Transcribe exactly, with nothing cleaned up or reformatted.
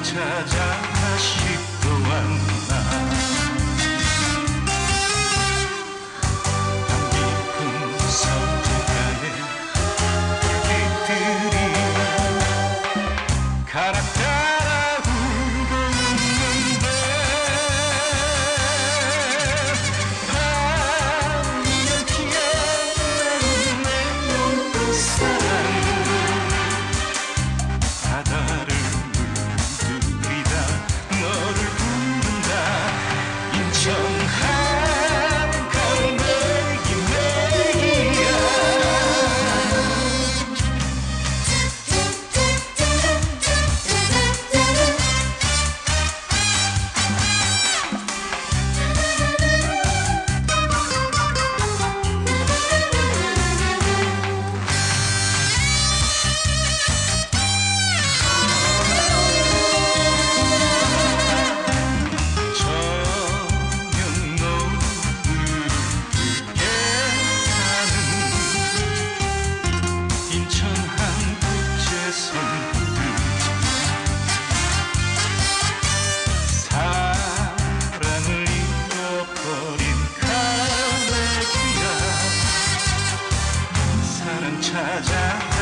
찾아 다시 또 왔나. 밤 깊은 섬진가에 불빛들이 가락 따라 울고 웃는데 밤이면 피어나는 내 눈사람 바다를 물들이다 너를 부른다. 인천 한강 매기 매기야. 저녁 노을을 붉게 하는 인천 한국제선 사랑을 잃어버린 갈매기야. 사랑 찾아